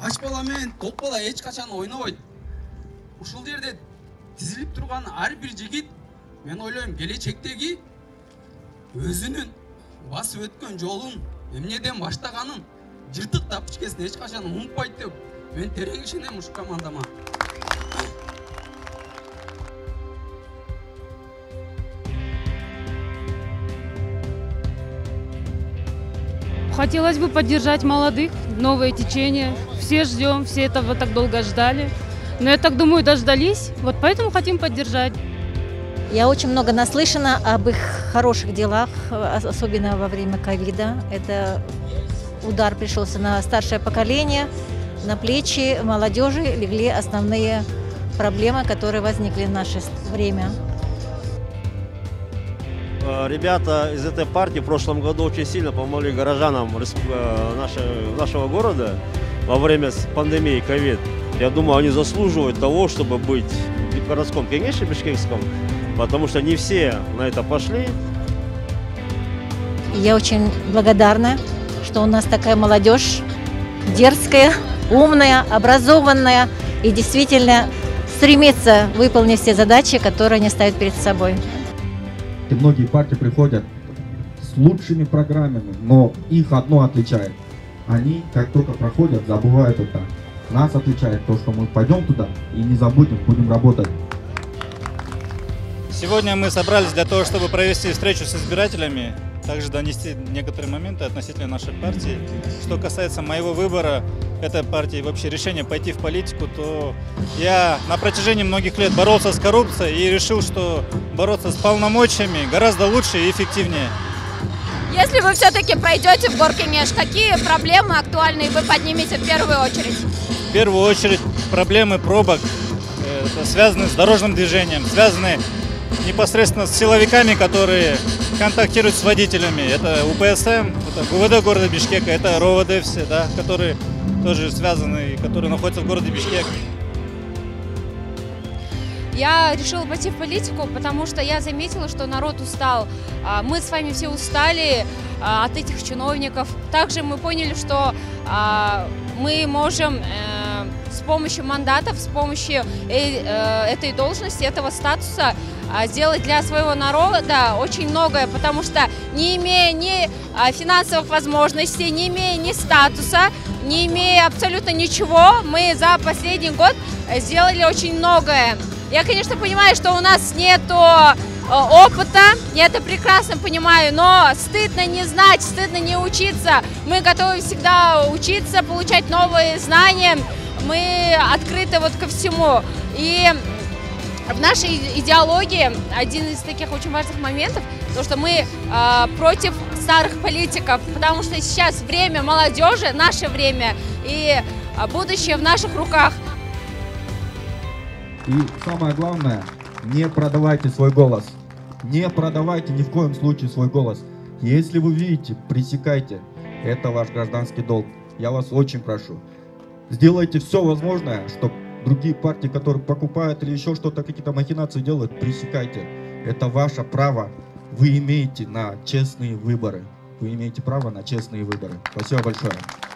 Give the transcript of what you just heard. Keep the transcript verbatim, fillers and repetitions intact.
аш бала менен топ бала эч качан ойнобойт. Ушул жерде тизилип турган ар бир жигит мен ойлойм келечектеги өзүнүн басып өткөн жолун, эмнеден баштаганын, жыртык тапчыкеsin эч качан унутпайт деп мен терең ишенем ушул командама. Хотелось бы поддержать молодых, новое течение. Все ждем, все этого так долго ждали. Но я так думаю, дождались. Вот поэтому хотим поддержать. Я очень много наслышана об их хороших делах, особенно во время ковида. Это удар пришелся на старшее поколение, на плечи молодежи легли основные проблемы, которые возникли в наше время. Ребята из этой партии в прошлом году очень сильно помогли горожанам нашего города во время пандемии ковид. Я думаю, они заслуживают того, чтобы быть в городском кеңеше бишкекском, потому что не все на это пошли. Я очень благодарна, что у нас такая молодежь дерзкая, умная, образованная и действительно стремится выполнить все задачи, которые они ставят перед собой. И многие партии приходят с лучшими программами, но их одно отличает. Они, как только проходят, забывают это. Нас отличает то, что мы пойдем туда и не забудем, будем работать. Сегодня мы собрались для того, чтобы провести встречу с избирателями, также донести некоторые моменты относительно нашей партии. Что касается моего выбора этой партии, вообще решения пойти в политику, то я на протяжении многих лет боролся с коррупцией и решил, что бороться с полномочиями гораздо лучше и эффективнее. Если вы все-таки пройдете в Горкеңеш, какие проблемы актуальные вы поднимете в первую очередь? В первую очередь проблемы пробок, это связаны с дорожным движением, связаны непосредственно с силовиками, которые контактируют с водителями. Это УПСМ, это ГУВД города Бишкека, это РОВД все, да, которые тоже связаны, которые находятся в городе Бишкек. Я решила пойти в политику, потому что я заметила, что народ устал. Мы с вами все устали от этих чиновников. Также мы поняли, что мы можем с помощью мандатов, с помощью этой должности, этого статуса сделать для своего народа очень многое, потому что не имея ни финансовых возможностей, не имея ни статуса, не имея абсолютно ничего, мы за последний год сделали очень многое. Я, конечно, понимаю, что у нас нету опыта, я это прекрасно понимаю, но стыдно не знать, стыдно не учиться. Мы готовы всегда учиться, получать новые знания, мы открыты вот ко всему. И в нашей идеологии один из таких очень важных моментов, то, что мы э, против старых политиков, потому что сейчас время молодежи, наше время, и будущее в наших руках. И самое главное, не продавайте свой голос. Не продавайте ни в коем случае свой голос. Если вы видите, пресекайте. Это ваш гражданский долг. Я вас очень прошу. Сделайте все возможное, чтобы другие партии, которые покупают или еще что-то, какие-то махинации делают, пресекайте. Это ваше право. Вы имеете на честные выборы. Вы имеете право на честные выборы. Спасибо большое.